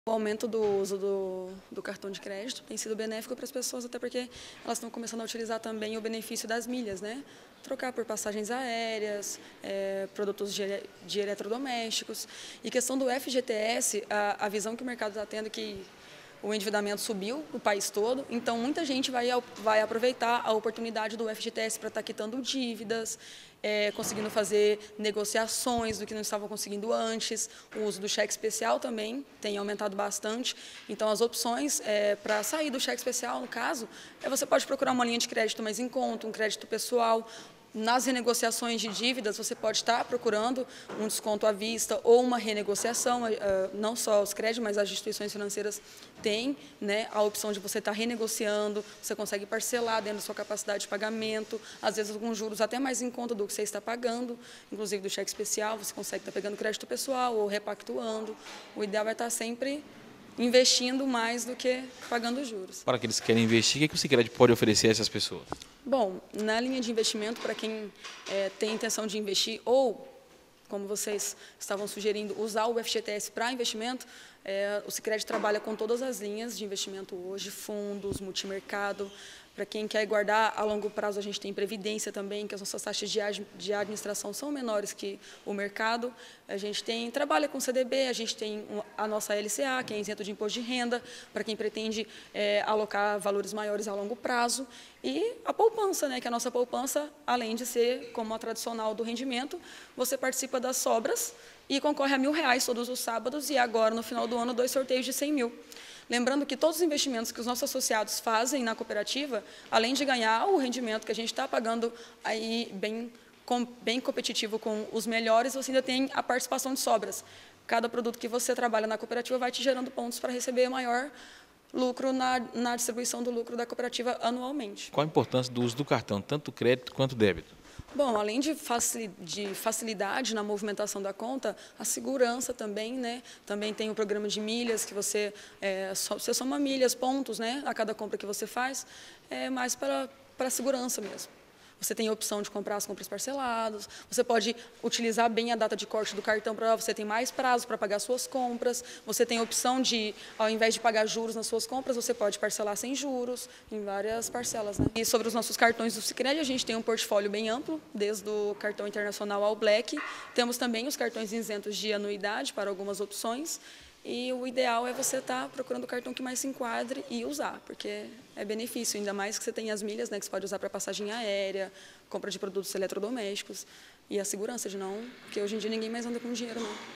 O aumento do uso do cartão de crédito tem sido benéfico para as pessoas, até porque elas estão começando a utilizar também o benefício das milhas, né? Trocar por passagens aéreas, produtos de eletrodomésticos. E questão do FGTS, a visão que o mercado está tendo é que o endividamento subiu no país todo, então muita gente vai aproveitar a oportunidade do FGTS para estar quitando dívidas, conseguindo fazer negociações do que não estavam conseguindo antes. O uso do cheque especial também tem aumentado bastante. Então, as opções para sair do cheque especial, no caso, você pode procurar uma linha de crédito mais em conta, um crédito pessoal. Nas renegociações de dívidas, você pode estar procurando um desconto à vista ou uma renegociação, não só os créditos, mas as instituições financeiras têm, né, a opção de você estar renegociando, você consegue parcelar dentro da sua capacidade de pagamento, às vezes com juros até mais em conta do que você está pagando, inclusive do cheque especial, você consegue estar pegando crédito pessoal ou repactuando. O ideal é estar sempre investindo mais do que pagando juros. Para aqueles que querem investir, o que o Sicredi pode oferecer a essas pessoas? Bom, na linha de investimento, para quem tem intenção de investir ou, como vocês estavam sugerindo, usar o FGTS para investimento, o Sicredi trabalha com todas as linhas de investimento hoje, fundos, multimercado. Para quem quer guardar a longo prazo, a gente tem previdência também, que as nossas taxas de administração são menores que o mercado. A gente trabalha com CDB, a gente tem a nossa LCA, que é isento de imposto de renda, para quem pretende alocar valores maiores a longo prazo. E a poupança, né, que a nossa poupança, além de ser como a tradicional do rendimento, você participa das sobras e concorre a R$1.000 todos os sábados e agora, no final do ano, 2 sorteios de 100 mil. Lembrando que todos os investimentos que os nossos associados fazem na cooperativa, além de ganhar o rendimento que a gente está pagando aí bem competitivo com os melhores, você ainda tem a participação de sobras. Cada produto que você trabalha na cooperativa vai te gerando pontos para receber maior lucro na distribuição do lucro da cooperativa anualmente. Qual a importância do uso do cartão, tanto crédito quanto débito? Bom, além de facilidade na movimentação da conta, a segurança também, né? Também tem o programa de milhas, que você soma milhas, pontos, né, a cada compra que você faz, mais para a segurança mesmo. Você tem a opção de comprar as compras parceladas, você pode utilizar bem a data de corte do cartão para você ter mais prazo para pagar suas compras, você tem a opção de, ao invés de pagar juros nas suas compras, você pode parcelar sem juros, em várias parcelas, né? E sobre os nossos cartões do Sicredi, a gente tem um portfólio bem amplo, desde o cartão internacional ao Black, temos também os cartões isentos de anuidade para algumas opções, e o ideal é você estar procurando o cartão que mais se enquadre e usar, porque é benefício, ainda mais que você tem as milhas, né, que você pode usar para passagem aérea, compra de produtos eletrodomésticos e a segurança de não, porque hoje em dia ninguém mais anda com dinheiro, não.